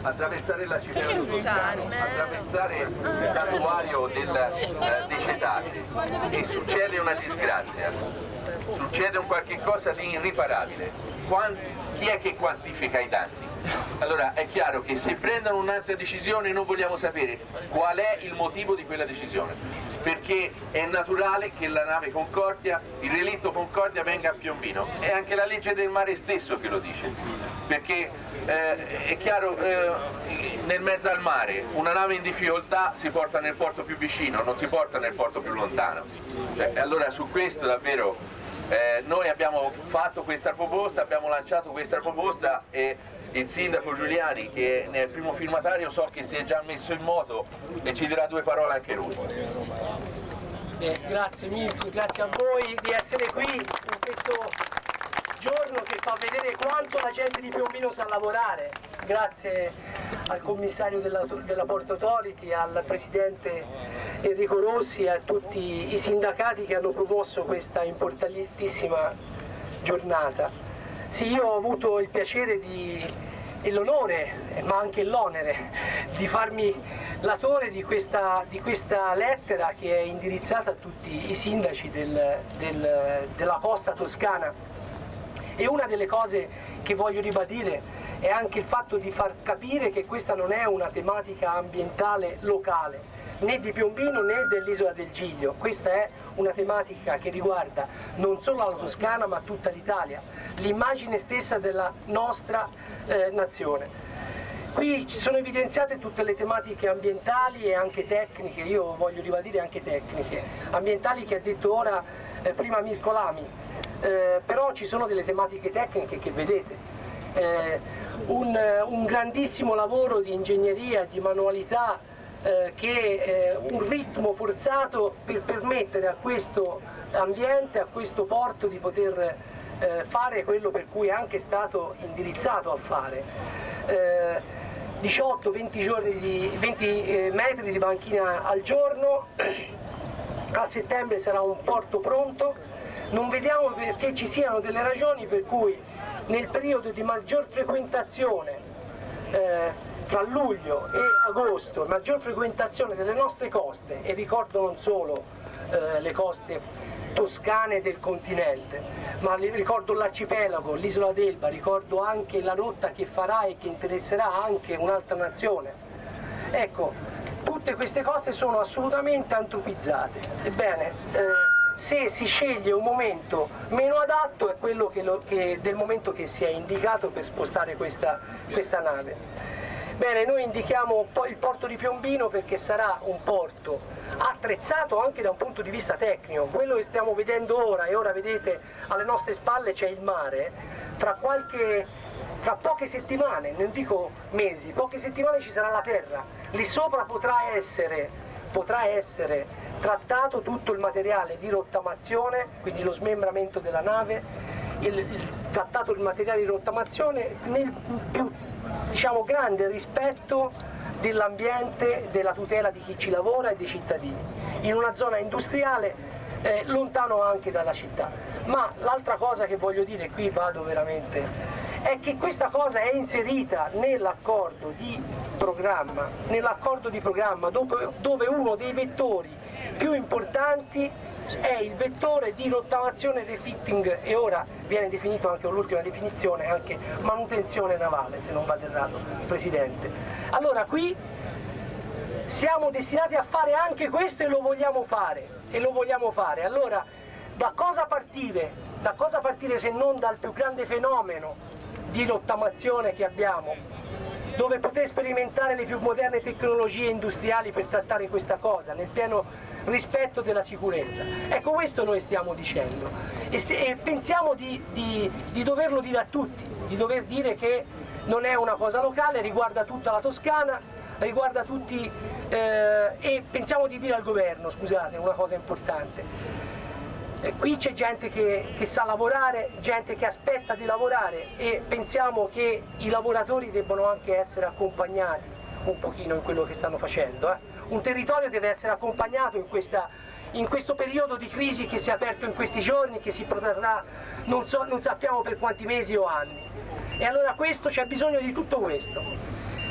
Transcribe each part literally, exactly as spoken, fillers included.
attraversare l'arcipelago toscano, attraversare il santuario del, eh, dei cetacei, e succede una disgrazia, succede un qualche cosa di irriparabile. Quanti, chi è che quantifica i danni? Allora è chiaro che se prendono un'altra decisione noi vogliamo sapere qual è il motivo di quella decisione, perché è naturale che la nave Concordia, il relitto Concordia, venga a Piombino. È anche la legge del mare stesso che lo dice, perché eh, è chiaro, eh, nel mezzo al mare una nave in difficoltà si porta nel porto più vicino, non si porta nel porto più lontano. Cioè, allora su questo davvero eh, noi abbiamo fatto questa proposta, abbiamo lanciato questa proposta, e il sindaco Giuliani, che è il primo firmatario, so che si è già messo in moto e ci dirà due parole anche lui. Eh, grazie Mirko, grazie a voi di essere qui in questo giorno che fa vedere quanto la gente di Piombino sa lavorare. Grazie al commissario della, della Port Authority, al presidente Enrico Rossi e a tutti i sindacati che hanno promosso questa importantissima giornata. Sì, io ho avuto il piacere di, e l'onore, ma anche l'onere, di farmi latore di questa, di questa lettera che è indirizzata a tutti i sindaci del, del, della costa toscana. E una delle cose che voglio ribadire è anche il fatto di far capire che questa non è una tematica ambientale locale, né di Piombino né dell'isola del Giglio. Questa è una tematica che riguarda non solo la Toscana ma tutta l'Italia, l'immagine stessa della nostra eh, nazione. Qui ci sono evidenziate tutte le tematiche ambientali e anche tecniche, io voglio ribadire anche tecniche, ambientali che ha detto ora eh, prima Mirko Lami, eh, però ci sono delle tematiche tecniche che vedete. Eh, un, un grandissimo lavoro di ingegneria, di manualità, eh, che è un ritmo forzato per permettere a questo ambiente, a questo porto di poter eh, fare quello per cui è anche stato indirizzato a fare. Eh, diciotto venti giorni di, venti eh, metri di banchina al giorno, a settembre sarà un porto pronto. Non vediamo perché ci siano delle ragioni per cui nel periodo di maggior frequentazione, eh, fra luglio e agosto, maggior frequentazione delle nostre coste, e ricordo non solo eh, le coste toscane del continente, ma ricordo l'arcipelago, l'isola d'Elba, ricordo anche la rotta che farà e che interesserà anche un'altra nazione. Ecco, tutte queste coste sono assolutamente antropizzate. Ebbene, eh, se si sceglie un momento meno adatto è quello che lo, che, del momento che si è indicato per spostare questa, questa nave. Bene, noi indichiamo poi il porto di Piombino perché sarà un porto attrezzato anche da un punto di vista tecnico. Quello che stiamo vedendo ora, e ora vedete alle nostre spalle c'è il mare, fra qualche, fra poche settimane, non dico mesi, poche settimane ci sarà la terra. Lì sopra potrà essere, potrà essere trattato tutto il materiale di rottamazione, quindi lo smembramento della nave, il, il trattato del materiale di rottamazione nel più, diciamo, grande rispetto dell'ambiente, della tutela di chi ci lavora e dei cittadini, in una zona industriale eh, lontano anche dalla città. Ma l'altra cosa che voglio dire, qui vado veramente, è che questa cosa è inserita nell'accordo di programma, nell'accordo di programma dove, dove uno dei vettori più importanti è il vettore di rottamazione e refitting, e ora viene definito anche con l'ultima definizione anche manutenzione navale, se non vado errato, Presidente. Allora qui siamo destinati a fare anche questo e lo vogliamo fare, e lo vogliamo fare. Allora da cosa partire? Da cosa partire se non dal più grande fenomeno di rottamazione che abbiamo, dove poter sperimentare le più moderne tecnologie industriali per trattare questa cosa nel pieno rispetto della sicurezza. Ecco, questo noi stiamo dicendo e, st e pensiamo di, di, di doverlo dire a tutti, di dover dire che non è una cosa locale, riguarda tutta la Toscana, riguarda tutti eh, e pensiamo di dire al governo, scusate, una cosa importante. Qui c'è gente che, che sa lavorare, gente che aspetta di lavorare, e pensiamo che i lavoratori debbano anche essere accompagnati un pochino in quello che stanno facendo. Eh. Un territorio deve essere accompagnato in, questa, in questo periodo di crisi che si è aperto in questi giorni, che si protrarrà non, so, non sappiamo per quanti mesi o anni. E allora questo, c'è bisogno di tutto questo.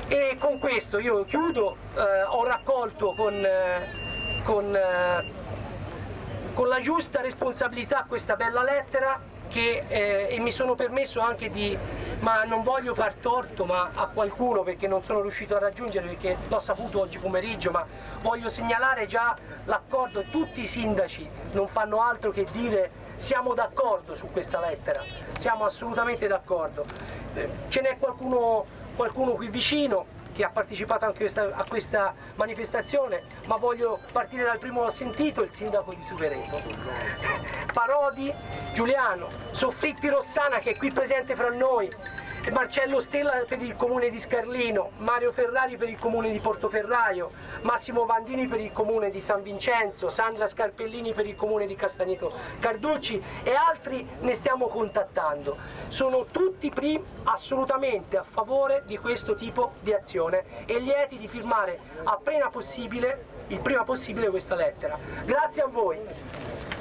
E con questo io chiudo, eh, ho raccolto con, eh, con, eh, con la giusta responsabilità questa bella lettera che, eh, e mi sono permesso anche di, ma non voglio far torto ma a qualcuno perché non sono riuscito a raggiungere, perché l'ho saputo oggi pomeriggio, ma voglio segnalare già l'accordo. Tutti i sindaci non fanno altro che dire siamo d'accordo su questa lettera, siamo assolutamente d'accordo. Eh, ce n'è qualcuno qualcuno qui vicino che ha partecipato anche questa, a questa manifestazione, ma voglio partire dal primo che ho sentito, il sindaco di Supereto. Parodi, Giuliano, Soffritti Rossana che è qui presente fra noi, Marcello Stella per il comune di Scarlino, Mario Ferrari per il comune di Portoferraio, Massimo Bandini per il comune di San Vincenzo, Sandra Scarpellini per il comune di Castagneto Carducci e altri ne stiamo contattando. Sono tutti primi assolutamente a favore di questo tipo di azione e lieti di firmare appena possibile, il prima possibile, questa lettera. Grazie a voi.